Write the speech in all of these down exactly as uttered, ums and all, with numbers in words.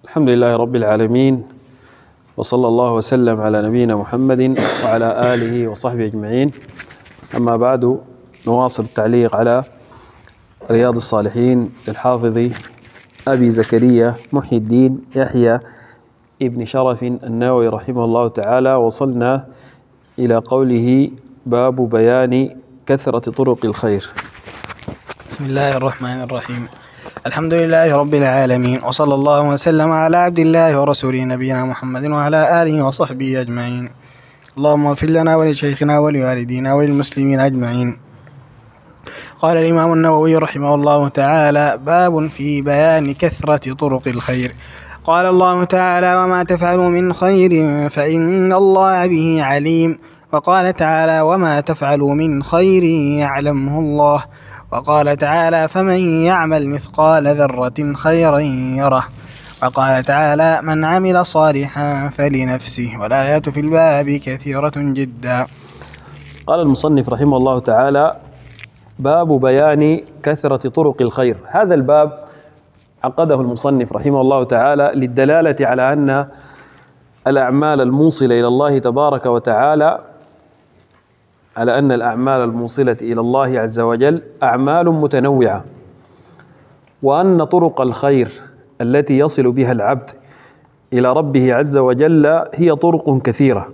الحمد لله رب العالمين، وصلى الله وسلم على نبينا محمد وعلى آله وصحبه أجمعين. أما بعد، نواصل التعليق على رياض الصالحين للحافظ أبي زكريا محي الدين يحيى ابن شرف النووي رحمه الله تعالى. وصلنا إلى قوله: باب بيان كثرة طرق الخير. بسم الله الرحمن الرحيم. الحمد لله رب العالمين، وصلى الله وسلم على عبد الله ورسوله نبينا محمد وعلى آله وصحبه أجمعين. اللهم اغفر لنا ولشيخنا ولوالدينا وللمسلمين أجمعين. قال الإمام النووي رحمه الله تعالى: باب في بيان كثرة طرق الخير. قال الله تعالى: وما تفعلوا من خير فإن الله به عليم. وقال تعالى: وما تفعلوا من خير يعلمه الله. وقال تعالى: فمن يعمل مثقال ذرة خيرا يره. وقال تعالى: من عمل صالحا فلنفسه. والآيات في الباب كثيرة جدا. قال المصنف رحمه الله تعالى: باب بيان كثرة طرق الخير. هذا الباب عقده المصنف رحمه الله تعالى للدلالة على أن الأعمال الموصلة إلى الله تبارك وتعالى على أن الأعمال الموصلة إلى الله عز وجل أعمال متنوعة، وأن طرق الخير التي يصل بها العبد إلى ربه عز وجل هي طرق كثيرة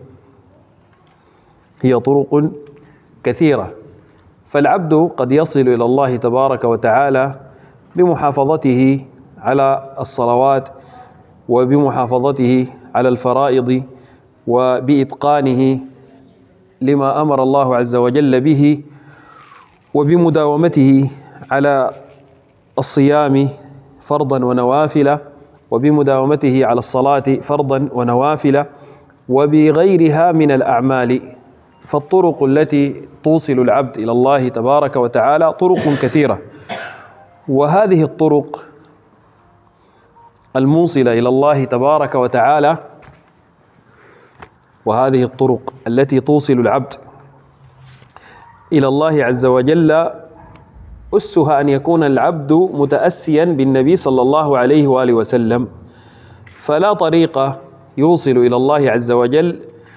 هي طرق كثيرة فالعبد قد يصل إلى الله تبارك وتعالى بمحافظته على الصلوات، وبمحافظته على الفرائض، وبإتقانه لما أمر الله عز وجل به، وبمداومته على الصيام فرضا ونوافل، وبمداومته على الصلاة فرضا ونوافل، وبغيرها من الأعمال. فالطرق التي توصل العبد إلى الله تبارك وتعالى طرق كثيرة، وهذه الطرق الموصلة إلى الله تبارك وتعالى وهذه الطرق التي توصل العبد إلى الله عز وجل أسها أن يكون العبد متأسيا بالنبي صلى الله عليه وآله وسلم. فلا طريق يوصل إلى الله عز وجل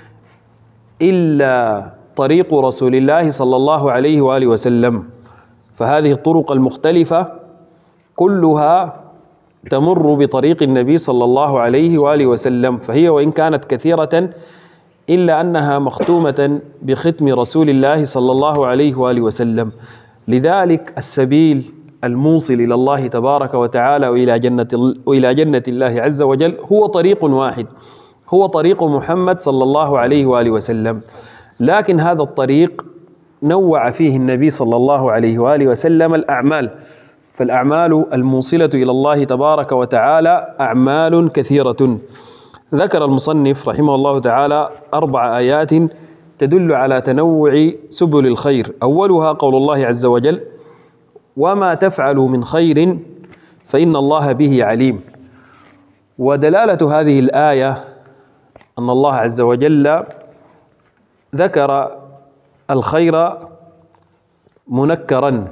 إلا طريق رسول الله صلى الله عليه وآله وسلم. فهذه الطرق المختلفة كلها تمر بطريق النبي صلى الله عليه وآله وسلم، فهي وإن كانت كثيرة إلا أنها مختومة بختم رسول الله صلى الله عليه وآله وسلم. لذلك السبيل الموصل إلى الله تبارك وتعالى وإلى جنة, وإلى جنة الله عز وجل هو طريق واحد، هو طريق محمد صلى الله عليه وآله وسلم. لكن هذا الطريق نوع فيه النبي صلى الله عليه وآله وسلم الأعمال، فالأعمال الموصلة إلى الله تبارك وتعالى أعمال كثيرة. ذكر المصنف رحمه الله تعالى أربع آيات تدل على تنوع سبل الخير. أولها قول الله عز وجل: وما تفعلوا من خير فإن الله به عليم. ودلالة هذه الآية أن الله عز وجل ذكر الخير منكرا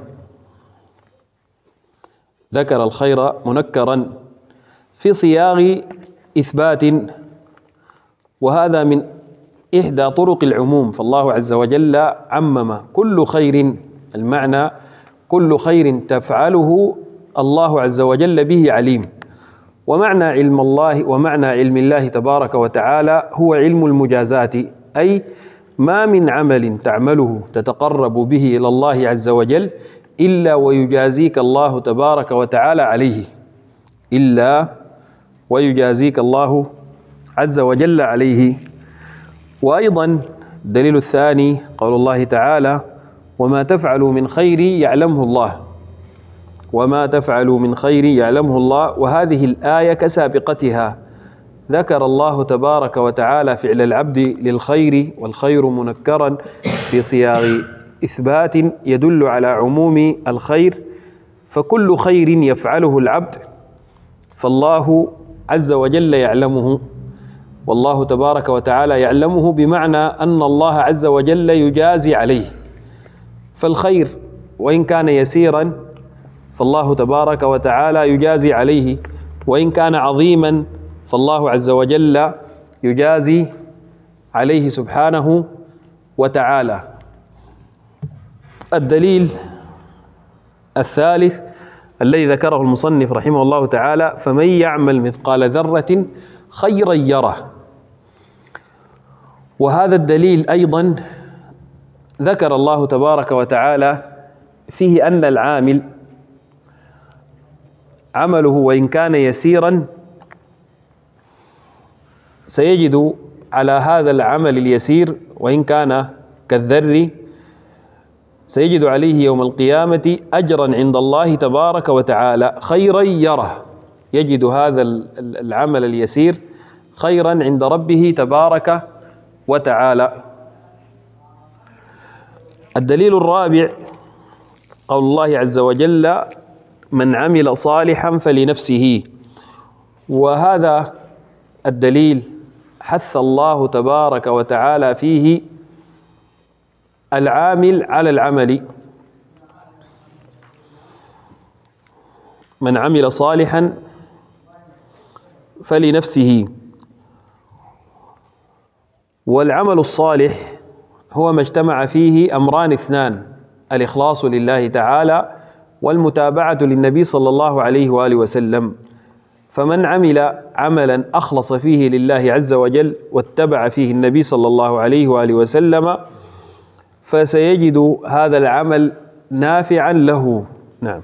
ذكر الخير منكرا في صياغ إثبات، وهذا من إحدى طرق العموم. فالله عز وجل عمم كل خير، المعنى كل خير تفعله الله عز وجل به عليم. ومعنى علم الله ومعنى علم الله تبارك وتعالى هو علم المجازات، أي ما من عمل تعمله تتقرب به إلى الله عز وجل إلا ويجازيك الله تبارك وتعالى عليه إلا ويجازيك الله عز وجل عليه. وأيضا الدليل الثاني قول الله تعالى: وما تفعلوا من خير يعلمه الله وما تفعلوا من خير يعلمه الله. وهذه الآية كسابقتها ذكر الله تبارك وتعالى فعل العبد للخير، والخير منكرا في صياغ إثبات يدل على عموم الخير. فكل خير يفعله العبد فالله عز وجل يعلمه، والله تبارك وتعالى يعلمه، بمعنى أن الله عز وجل يجازي عليه. فالخير وإن كان يسيرا فالله تبارك وتعالى يجازي عليه، وإن كان عظيما فالله عز وجل يجازي عليه سبحانه وتعالى. الدليل الثالث الذي ذكره المصنف رحمه الله تعالى: فمن يعمل مثقال ذرة خيرا يره. وهذا الدليل أيضا ذكر الله تبارك وتعالى فيه أن العامل عمله وإن كان يسيرا سيجد على هذا العمل اليسير وإن كان كالذر سيجد عليه يوم القيامة أجرا عند الله تبارك وتعالى خيرا يره. يجد هذا العمل اليسير خيرا عند ربه تبارك وتعالى. الدليل الرابع قول الله عز وجل: من عمل صالحا فلنفسه. وهذا الدليل حث الله تبارك وتعالى فيه العامل على العمل. من عمل صالحا فلنفسه. والعمل الصالح هو ما اجتمع فيه أمران اثنان: الإخلاص لله تعالى والمتابعة للنبي صلى الله عليه وآله وسلم. فمن عمل عملا أخلص فيه لله عز وجل واتبع فيه النبي صلى الله عليه وآله وسلم فسيجد هذا العمل نافعا له. نعم.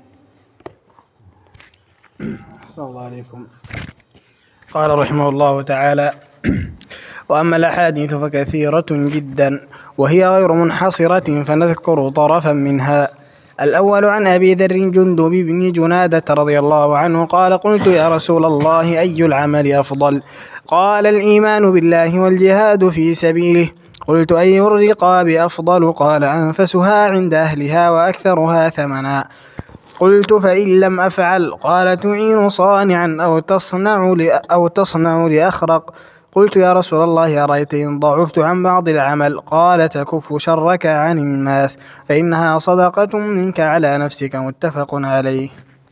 أحسن الله عليكم. قال رحمه الله تعالى: وأما الأحاديث فكثيرة جدا وهي غير منحصرة، فنذكر طرفا منها. الأول عن أبي ذر جندب بن جنادة رضي الله عنه قال: قلت يا رسول الله أي العمل أفضل؟ قال: الإيمان بالله والجهاد في سبيله. قلت: أي الرقاب أفضل؟ قال: أنفسها عند أهلها وأكثرها ثمنا. قلت: فإن لم أفعل؟ قال: تعين صانعا أو تصنع أو تصنع لأخرق. قلت: يا رسول الله أرأيت إن ضعفت عن بعض العمل؟ قال: تكف شرك عن الناس فإنها صدقة منك على نفسك. متفق عليه.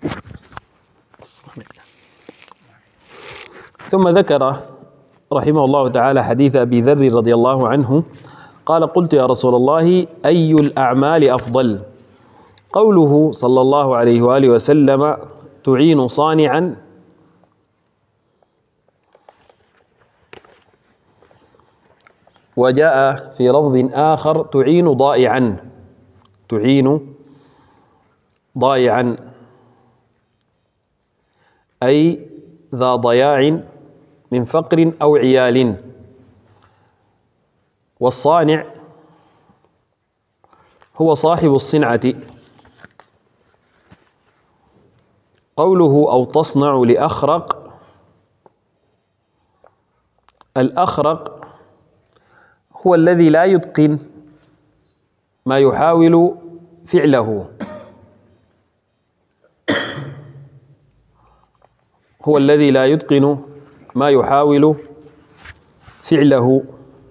ثم ذكر رحمه الله تعالى حديث أبي ذر رضي الله عنه قال: قلت يا رسول الله أي الأعمال أفضل؟ قوله صلى الله عليه وآله وسلم: تعين صانعا، وجاء في لفظ آخر تعين ضائعا. تعين ضائعا أي ذا ضياع من فقر أو عيال. والصانع هو صاحب الصنعة. قوله أو تصنع لأخرق، الأخرق هو الذي لا يتقن ما يحاول فعله، هو الذي لا يتقن ما يحاول فعله.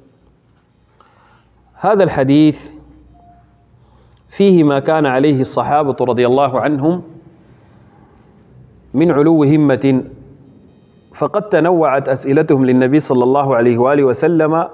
هذا الحديث فيه ما كان عليه الصحابة رضي الله عنهم من علو همة، فقد تنوعت أسئلتهم للنبي صلى الله عليه وآله وسلم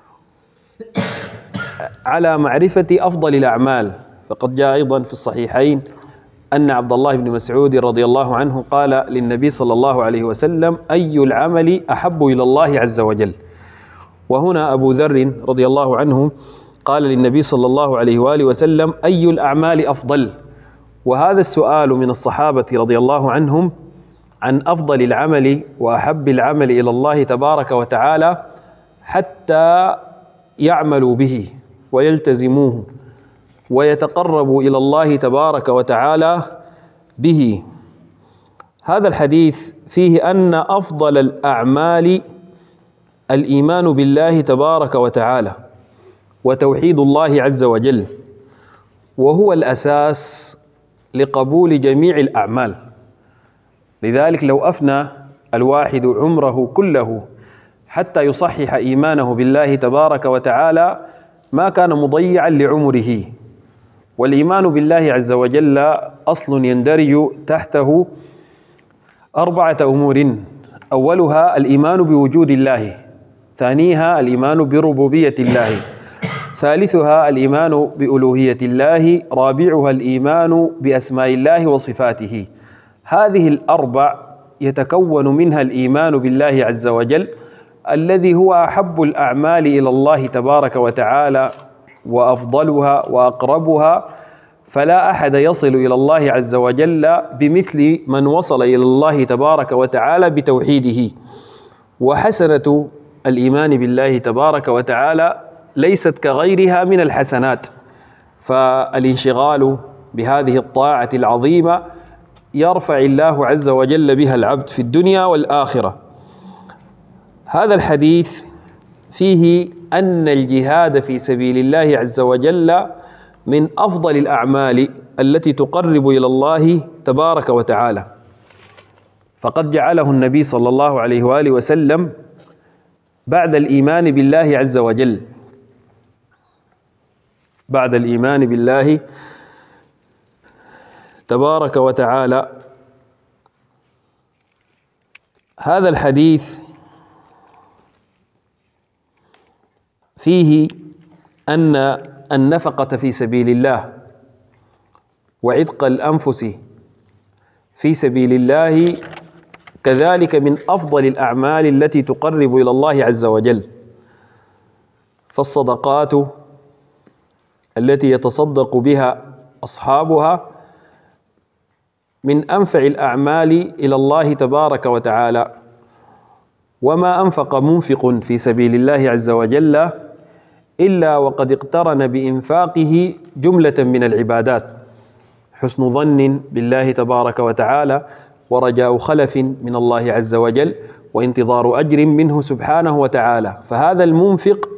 على معرفة أفضل الأعمال. فقد جاء أيضا في الصحيحين أن عبد الله بن مسعود رضي الله عنه قال للنبي صلى الله عليه وسلم: أي العمل أحب إلى الله عز وجل؟ وهنا أبو ذر رضي الله عنه قال للنبي صلى الله عليه وآله وسلم: أي الأعمال أفضل؟ وهذا السؤال من الصحابة رضي الله عنهم عن أفضل العمل وأحب العمل إلى الله تبارك وتعالى حتى يعملوا به ويلتزموه ويتقربوا إلى الله تبارك وتعالى به. هذا الحديث فيه أن أفضل الأعمال الإيمان بالله تبارك وتعالى وتوحيد الله عز وجل، وهو الأساس لقبول جميع الأعمال. لذلك لو أفنى الواحد عمره كله حتى يصحح إيمانه بالله تبارك وتعالى ما كان مضيعا لعمره. والإيمان بالله عز وجل أصل يندرج تحته أربعة أمور: أولها الإيمان بوجود الله، ثانيها الإيمان بربوبية الله، ثالثها الإيمان بألوهية الله، رابعها الإيمان بأسماء الله وصفاته. هذه الأربع يتكون منها الإيمان بالله عز وجل الذي هو أحب الأعمال إلى الله تبارك وتعالى وأفضلها وأقربها، فلا أحد يصل إلى الله عز وجل بمثل من وصل إلى الله تبارك وتعالى بتوحيده. وحسنة الإيمان بالله تبارك وتعالى ليست كغيرها من الحسنات، فالانشغال بهذه الطاعة العظيمة يرفع الله عز وجل بها العبد في الدنيا والآخرة. هذا الحديث فيه أن الجهاد في سبيل الله عز وجل من أفضل الأعمال التي تقرب إلى الله تبارك وتعالى، فقد جعله النبي صلى الله عليه وآله وسلم بعد الإيمان بالله عز وجل، بعد الإيمان بالله تبارك وتعالى. هذا الحديث فيه أن النفقة في سبيل الله وعتق الأنفس في سبيل الله كذلك من أفضل الأعمال التي تقرب إلى الله عز وجل، فالصدقات التي يتصدق بها أصحابها من أنفع الأعمال إلى الله تبارك وتعالى. وما أنفق منفق في سبيل الله عز وجل إلا وقد اقترن بإنفاقه جملة من العبادات: حسن ظن بالله تبارك وتعالى، ورجاء خلف من الله عز وجل، وانتظار أجر منه سبحانه وتعالى. فهذا المنفق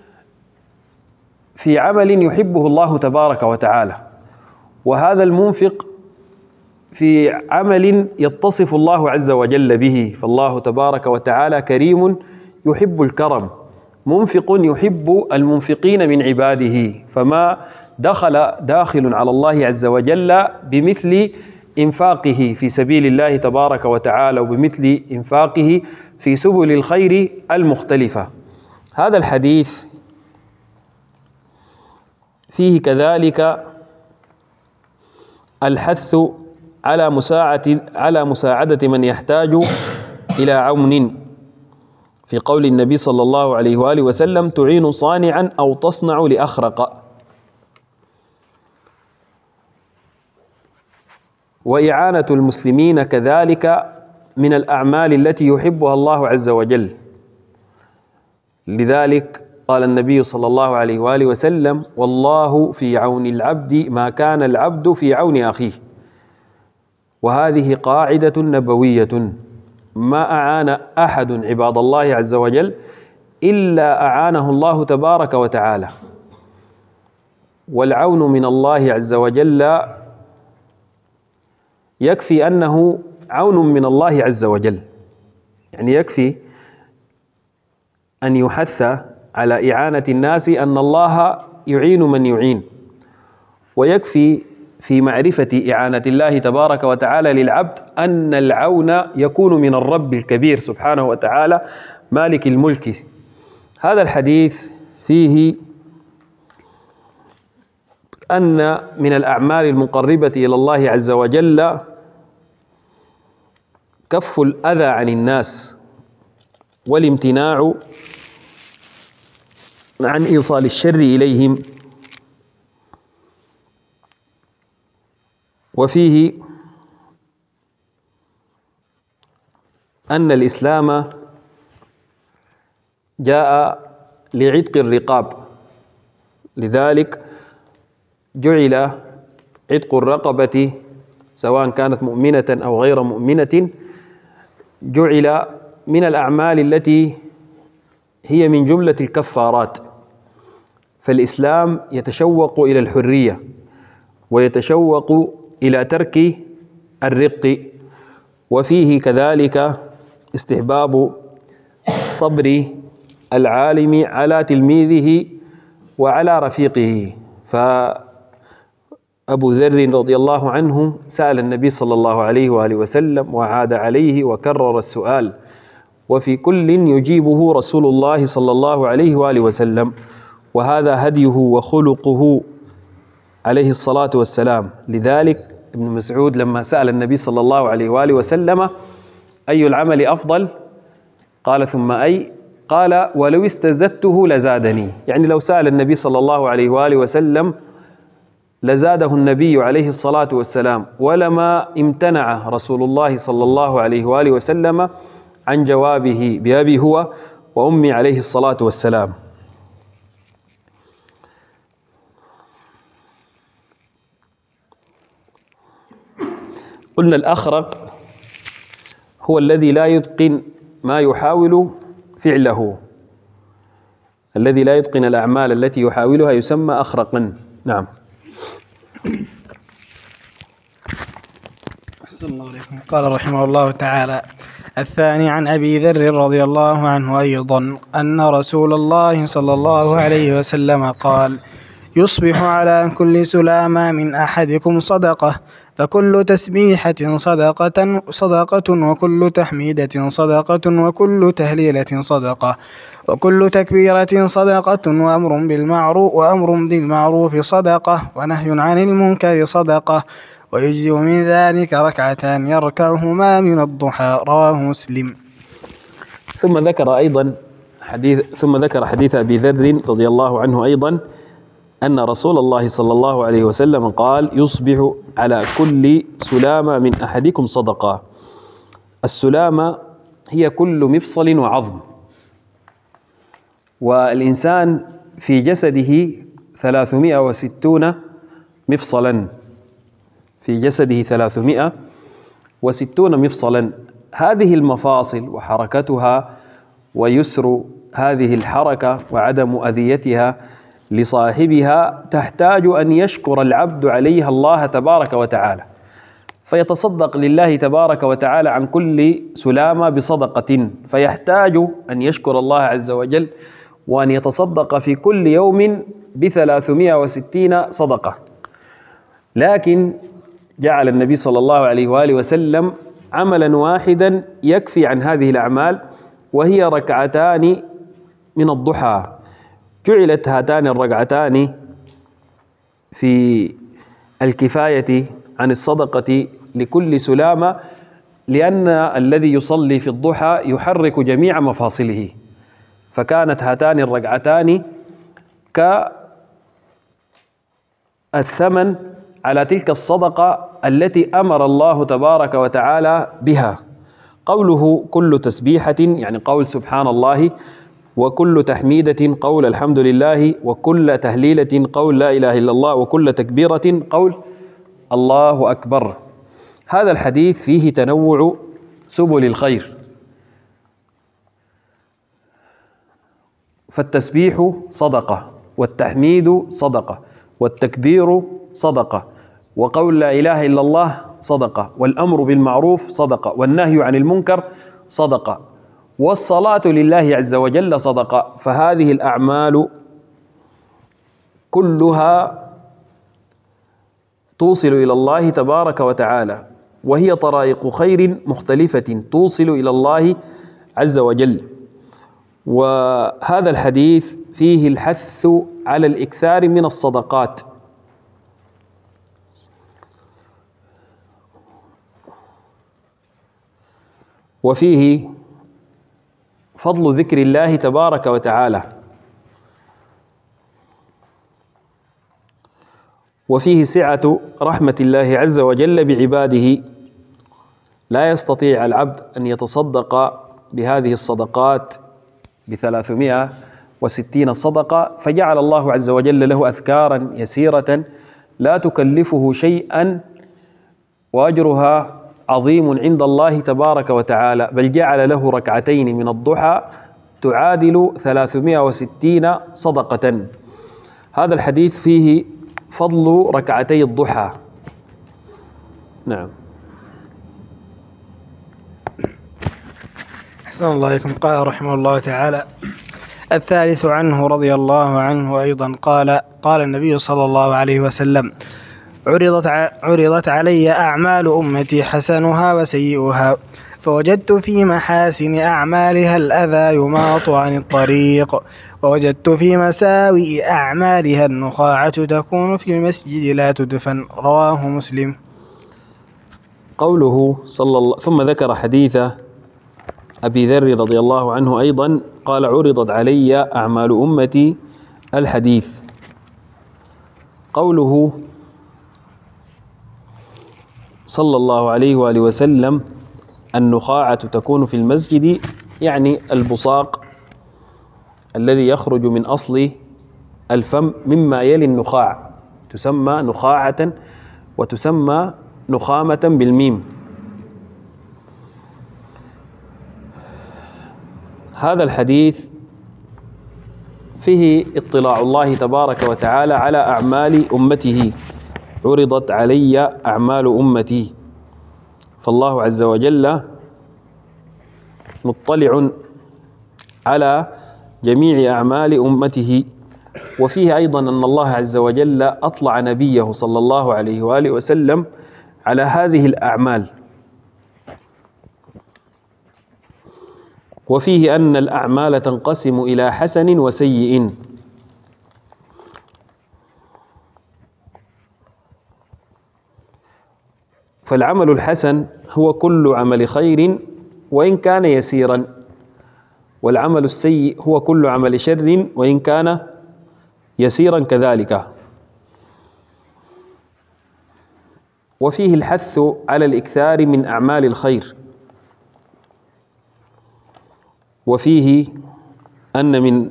في عمل يحبه الله تبارك وتعالى، وهذا المنفق في عمل يتصف الله عز وجل به، فالله تبارك وتعالى كريم يحب الكرم، منفق يحب المنفقين من عباده، فما دخل داخل على الله عز وجل بمثل إنفاقه في سبيل الله تبارك وتعالى وبمثل إنفاقه في سبل الخير المختلفة. هذا الحديث فيه كذلك الحث على مساعدة على مساعدة من يحتاج إلى عون، في قول النبي صلى الله عليه وآله وسلم: تعين صانعا أو تصنع لأخرق. وإعانة المسلمين كذلك من الأعمال التي يحبها الله عز وجل، لذلك قال النبي صلى الله عليه وآله وسلم: والله في عون العبد ما كان العبد في عون أخيه. وهذه قاعدة نبوية: ما أعان أحد عباد الله عز وجل إلا أعانه الله تبارك وتعالى. والعون من الله عز وجل يكفي أنه عون من الله عز وجل، يعني يكفي أن يحث على إعانة الناس أن الله يعين من يعين، ويكفي في معرفة إعانة الله تبارك وتعالى للعبد أن العون يكون من الرب الكبير سبحانه وتعالى مالك الملك. هذا الحديث فيه أن من الأعمال المقربة إلى الله عز وجل كف الأذى عن الناس والامتناع عن إيصال الشر إليهم. وفيه أن الإسلام جاء لعتق الرقاب، لذلك جعل عتق الرقبة سواء كانت مؤمنة أو غير مؤمنة جعل من الأعمال التي هي من جملة الكفارات. فالإسلام يتشوق إلى الحرية ويتشوق إلى ترك الرق. وفيه كذلك استحباب صبر العالم على تلميذه وعلى رفيقه، أبو ذر رضي الله عنه سأل النبي صلى الله عليه وآله وسلم وعاد عليه وكرر السؤال، وفي كل يجيبه رسول الله صلى الله عليه وآله وسلم، وهذا هديه وخلقه عليه الصلاة والسلام. لذلك ابن مسعود لما سأل النبي صلى الله عليه وآله وسلم أي العمل أفضل؟ قال ثم أي؟ قال ولو استزدته لزادني. يعني لو سأل النبي صلى الله عليه وآله وسلم لزاده النبي عليه الصلاة والسلام، ولما امتنع رسول الله صلى الله عليه وآله وسلم عن جوابه بأبي هو وأمي عليه الصلاة والسلام. قلنا الأخرق هو الذي لا يتقن ما يحاول فعله، الذي لا يتقن الأعمال التي يحاولها يسمى أخرقا. نعم. أحسن الله عليكم. قال رحمه الله تعالى: الثاني عن أبي ذر رضي الله عنه أيضا أن رسول الله صلى الله عليه وسلم قال: يصبح على كل سلامة من أحدكم صدقة، فكل تسبيحة صدقة صدقة وكل تحميدة صدقة وكل تهليلة صدقة وكل تكبيرة صدقة وأمر بالمعروف وأمر بالمعروف صدقة ونهي عن المنكر صدقة، ويجزئ من ذلك ركعتان يركعهما من الضحى. رواه مسلم. ثم ذكر أيضا حديث ثم ذكر حديث أبي ذر رضي الله عنه أيضا أن رسول الله صلى الله عليه وسلم قال: يصبح على كل سلامة من أحدكم صدقة. السلامة هي كل مفصل وعظم، والإنسان في جسده ثلاثمائة وستون مفصلا، في جسده ثلاثمائة وستون مفصلا. هذه المفاصل وحركتها ويسر هذه الحركة وعدم أذيتها لصاحبها تحتاج أن يشكر العبد عليها الله تبارك وتعالى، فيتصدق لله تبارك وتعالى عن كل سلامة بصدقة، فيحتاج أن يشكر الله عز وجل وأن يتصدق في كل يوم بثلاثمائة وستين صدقة. لكن جعل النبي صلى الله عليه وآله وسلم عملا واحدا يكفي عن هذه الأعمال، وهي ركعتان من الضحى. جعلت هاتان الركعتان في الكفاية عن الصدقة لكل سلامة، لأن الذي يصلي في الضحى يحرك جميع مفاصله، فكانت هاتان الركعتان كالثمن على تلك الصدقة التي أمر الله تبارك وتعالى بها. قوله كل تسبيحة يعني قول سبحان الله، وكل تحميدة قول الحمد لله، وكل تهليلة قول لا إله إلا الله، وكل تكبيرة قول الله أكبر. هذا الحديث فيه تنوع سبل الخير، فالتسبيح صدقة، والتحميد صدقة، والتكبير صدقة، وقول لا إله إلا الله صدقة، والأمر بالمعروف صدقة، والنهي عن المنكر صدقة، والصلاة لله عز وجل صدقة. فهذه الأعمال كلها توصل إلى الله تبارك وتعالى، وهي طرائق خير مختلفة توصل إلى الله عز وجل. وهذا الحديث فيه الحث على الإكثار من الصدقات، وفيه فضل ذكر الله تبارك وتعالى، وفيه سعة رحمة الله عز وجل بعباده. لا يستطيع العبد أن يتصدق بهذه الصدقات بثلاثمائة وستين صدقة، فجعل الله عز وجل له أذكارا يسيرة لا تكلفه شيئا، وأجرها عظيم عند الله تبارك وتعالى، بل جعل له ركعتين من الضحى تعادل ثلاثمائة وستين صدقة. هذا الحديث فيه فضل ركعتي الضحى. نعم. أحسن الله عليكم. قال رحمه الله تعالى: الثالث عنه رضي الله عنه أيضا قال: قال النبي صلى الله عليه وسلم: عرضت, عرضت علي أعمال أمتي حسنها وسيئها، فوجدت في محاسن أعمالها الأذى يماط عن الطريق، ووجدت في مساوئ أعمالها النخاعة تكون في المسجد لا تدفن. رواه مسلم. قوله صلى الله ثم ذكر حديث أبي ذر رضي الله عنه أيضا قال عرضت علي أعمال أمتي الحديث. قوله صلى الله عليه وآله وسلم النخاعة تكون في المسجد، يعني البصاق الذي يخرج من أصل الفم مما يلي النخاع تسمى نخاعة وتسمى نخامة بالميم. هذا الحديث فيه اطلاع الله تبارك وتعالى على أعمال أمته. عرضت علي أعمال أمتي، فالله عز وجل مطلع على جميع أعمال أمته. وفيه أيضا أن الله عز وجل أطلع نبيه صلى الله عليه وآله وسلم على هذه الأعمال. وفيه أن الأعمال تنقسم إلى حسن وسيء. فالعمل الحسن هو كل عمل خير وإن كان يسيرا، والعمل السيء هو كل عمل شر وإن كان يسيرا كذلك. وفيه الحث على الإكثار من أعمال الخير. وفيه أن من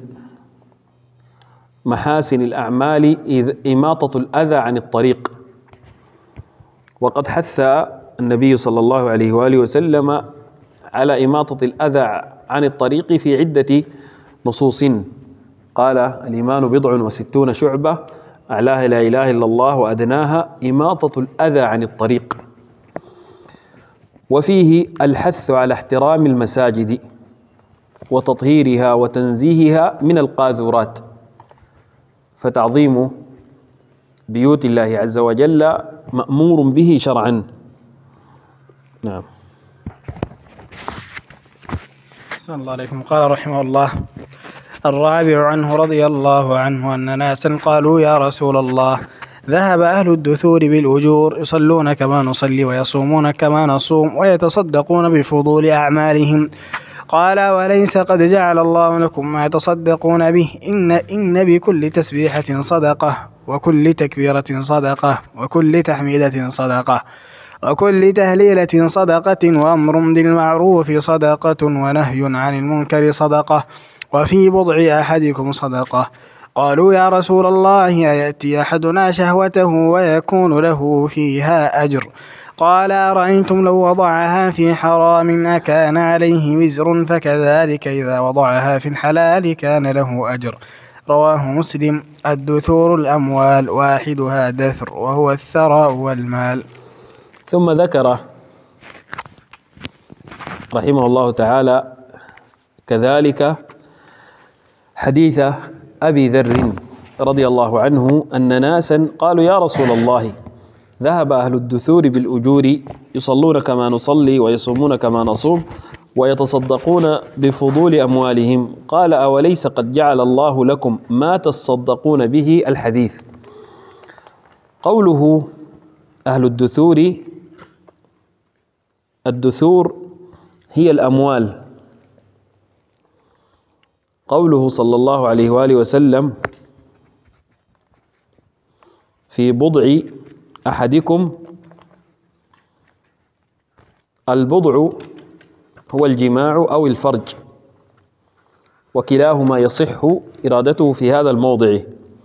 محاسن الأعمال إماطة الأذى عن الطريق، وقد حث النبي صلى الله عليه وآله وسلم على إماطة الأذى عن الطريق في عدة نصوص. قال الإيمان بضع وستون شعبة، أعلاها لا إله إلا الله وأدناها إماطة الأذى عن الطريق. وفيه الحث على احترام المساجد وتطهيرها وتنزيهها من القاذورات، فتعظيم بيوت الله عز وجل مأمور به شرعا. نعم. أحسن الله عليكم. قال رحمه الله: الرابع عنه رضي الله عنه أن ناسا قالوا يا رسول الله، ذهب أهل الدثور بالأجور يصلون كما نصلي ويصومون كما نصوم ويتصدقون بفضول أعمالهم. قال: وليس قد جعل الله لكم ما تصدقون به، إن, إن بكل تسبيحة صدقة، وكل تكبيرة صدقة، وكل تحميدة صدقة، وكل تهليلة صدقة، وأمر بالمعروف صدقة، ونهي عن المنكر صدقة، وفي بضع أحدكم صدقة. قالوا يا رسول الله، يأتي أحدنا شهوته ويكون له فيها أجر؟ قال: أرأيتم لو وضعها في حرام أكان عليه وزر؟ فكذلك إذا وضعها في الحلال كان له أجر. رواه مسلم. الدثور الأموال، واحدها دثر وهو الثراء والمال. ثم ذكر رحمه الله تعالى كذلك حديث أبي ذر رضي الله عنه أن ناسا قالوا يا رسول الله، ذهب أهل الدثور بالأجور يصلون كما نصلي ويصومون كما نصوم ويتصدقون بفضول أموالهم. قال: أوليس قد جعل الله لكم ما تصدقون به؟ الحديث. قوله أهل الدثور، الدثور هي الأموال. قوله صلى الله عليه وآله وسلم في بضع أحدكم، البضع هو الجماع أو الفرج، وكلاهما يصح إرادته في هذا الموضع.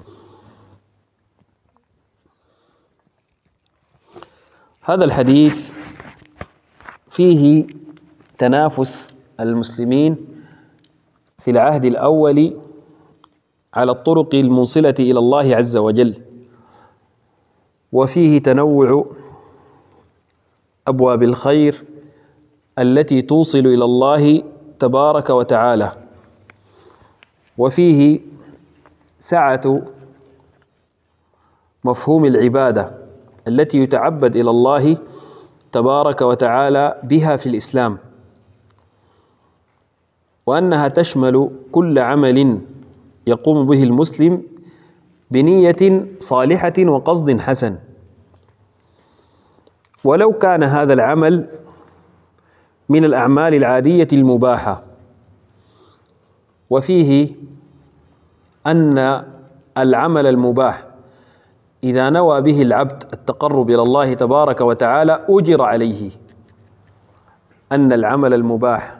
هذا الحديث فيه تنافس المسلمين في العهد الأول على الطرق الموصلة إلى الله عز وجل، وفيه تنوع أبواب الخير التي توصل إلى الله تبارك وتعالى، وفيه سعة مفهوم العبادة التي يتعبد إلى الله تبارك وتعالى بها في الإسلام، وأنها تشمل كل عمل يقوم به المسلم بنية صالحة وقصد حسن، ولو كان هذا العمل من الأعمال العادية المباحة. وفيه أن العمل المباح إذا نوى به العبد التقرب إلى الله تبارك وتعالى أجر عليه. أن العمل المباح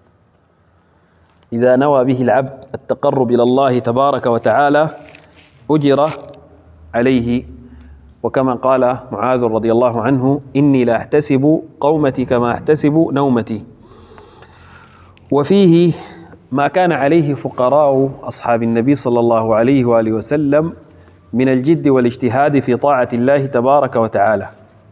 إذا نوى به العبد التقرب إلى الله تبارك وتعالى أجر عليه. وكما قال معاذ رضي الله عنه: إني لا أحتسب قومتي كما أحتسب نومتي. وفيه ما كان عليه فقراء أصحاب النبي صلى الله عليه وآله وسلم من الجد والاجتهاد في طاعة الله تبارك وتعالى.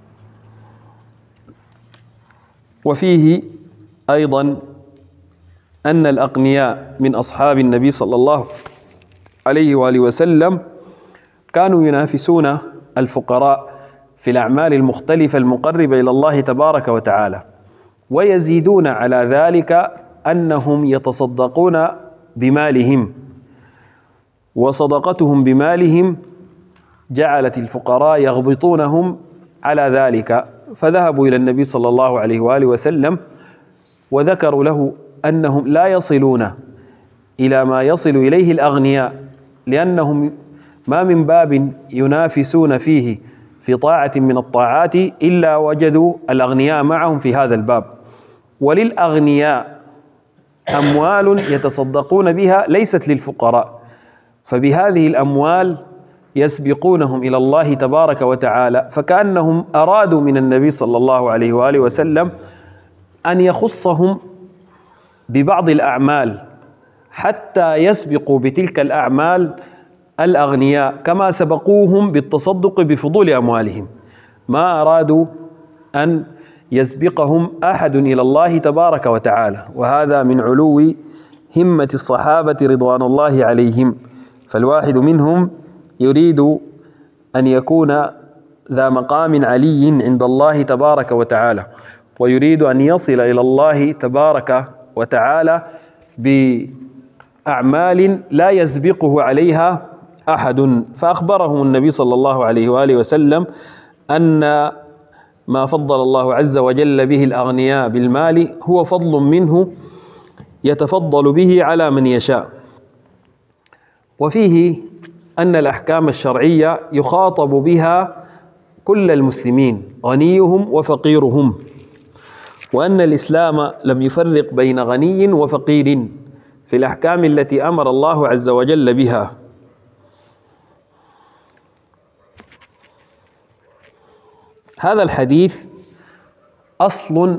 وفيه أيضا أن الأغنياء من أصحاب النبي صلى الله عليه وآله وسلم كانوا ينافسون الفقراء في الأعمال المختلفة المقربة إلى الله تبارك وتعالى، ويزيدون على ذلك أنهم يتصدقون بمالهم، وصدقتهم بمالهم جعلت الفقراء يغبطونهم على ذلك، فذهبوا إلى النبي صلى الله عليه وآله وسلم وذكروا له أنهم لا يصلون إلى ما يصل إليه الأغنياء، لأنهم ما من باب ينافسون فيه في طاعة من الطاعات إلا وجدوا الأغنياء معهم في هذا الباب. وللأغنياء أموال يتصدقون بها ليست للفقراء، فبهذه الأموال يسبقونهم إلى الله تبارك وتعالى، فكأنهم أرادوا من النبي صلى الله عليه وآله وسلم أن يخصهم ببعض الأعمال حتى يسبقوا بتلك الأعمال الأغنياء كما سبقوهم بالتصدق بفضول أموالهم. ما أرادوا أن يسبقهم أحد إلى الله تبارك وتعالى، وهذا من علو همة الصحابة رضوان الله عليهم. فالواحد منهم يريد أن يكون ذا مقام علي عند الله تبارك وتعالى، ويريد أن يصل إلى الله تبارك وتعالى بأعمال لا يسبقه عليها أحد. فأخبرهم النبي صلى الله عليه وآله وسلم أن ما فضل الله عز وجل به الأغنياء بالمال هو فضل منه يتفضل به على من يشاء. وفيه أن الأحكام الشرعية يخاطب بها كل المسلمين غنيهم وفقيرهم، وأن الإسلام لم يفرق بين غني وفقير في الأحكام التي أمر الله عز وجل بها. هذا الحديث أصل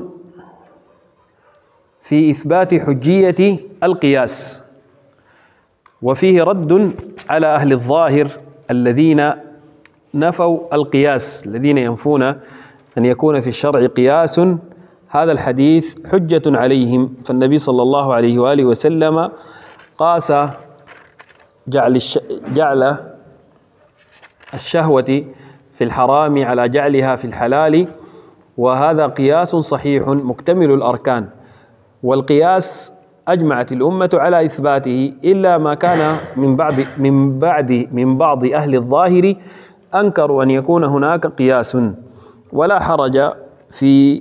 في إثبات حجية القياس، وفيه رد على أهل الظاهر الذين نفوا القياس، الذين ينفون أن يكون في الشرع قياس. هذا الحديث حجة عليهم، فالنبي صلى الله عليه وآله وسلم قاس جعل الش... جعل الشهوة في الحرام على جعلها في الحلال، وهذا قياس صحيح مكتمل الأركان. والقياس أجمعت الأمة على إثباته، إلا ما كان من بعد من بعد من بعض أهل الظاهر أنكروا أن يكون هناك قياس، ولا حرج في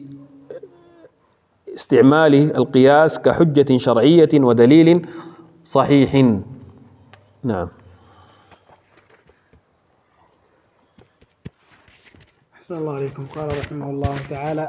استعمال القياس كحجة شرعية ودليل صحيح. نعم. أحسن الله عليكم. قال رحمه الله تعالى: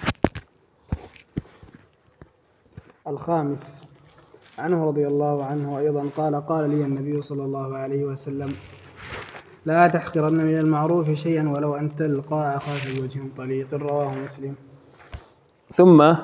الخامس عنه رضي الله عنه أيضا قال: قال لي النبي صلى الله عليه وسلم: لا تحقرن من المعروف شيئا ولو أن تلقى أخاك بوجه طليق. رواه مسلم. ثم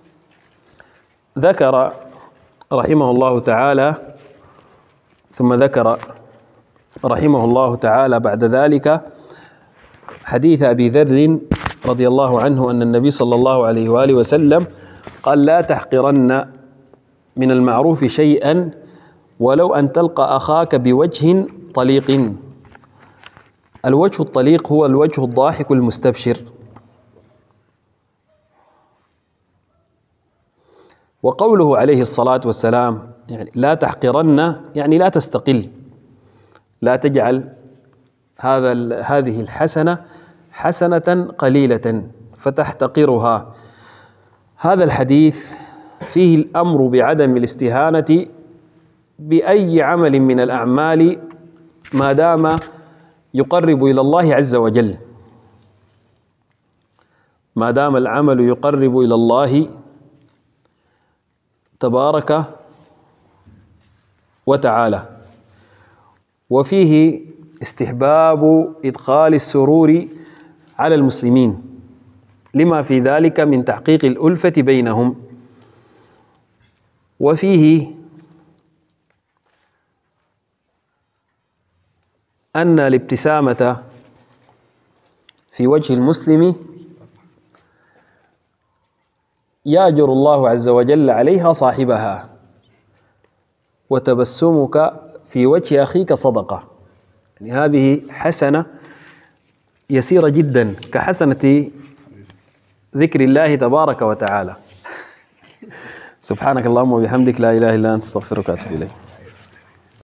ذكر رحمه الله تعالى ثم ذكر رحمه الله تعالى بعد ذلك حديث أبي ذر رضي الله عنه أن النبي صلى الله عليه وآله وسلم قال: لا تحقرن من المعروف شيئا ولو أن تلقى أخاك بوجه طليق. الوجه الطليق هو الوجه الضاحك المستبشر. وقوله عليه الصلاة والسلام يعني لا تحقرن، يعني لا تستقل، لا تجعل هذا هذه الحسنة حسنة قليلة فتحتقرها. هذا الحديث فيه الأمر بعدم الاستهانة بأي عمل من الأعمال ما دام يقرب إلى الله عز وجل، ما دام العمل يقرب إلى الله تبارك وتعالى. وفيه استحباب إدخال السرور على المسلمين لما في ذلك من تحقيق الألفة بينهم. وفيه أن الابتسامة في وجه المسلم يأجر الله عز وجل عليها صاحبها، وتبسمك في وجه أخيك صدقة. يعني هذه حسنة يسيرة جدا كحسنة ذكر الله تبارك وتعالى. سبحانك اللهم وبحمدك لا إله إلا أنت استغفرك وأتوب إليك.